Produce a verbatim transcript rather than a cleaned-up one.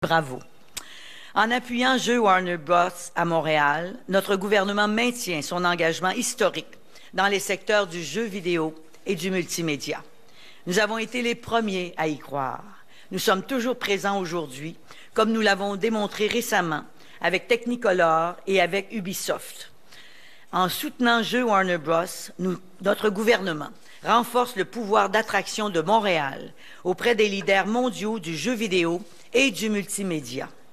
Bravo. En appuyant Jeux Warner Bros. À Montréal, notre gouvernement maintient son engagement historique dans les secteurs du jeu vidéo et du multimédia. Nous avons été les premiers à y croire. Nous sommes toujours présents aujourd'hui, comme nous l'avons démontré récemment avec Technicolor et avec Ubisoft. En soutenant Jeux Warner Bros., nous, notre gouvernement renforce le pouvoir d'attraction de Montréal auprès des leaders mondiaux du jeu vidéo et du multimédia.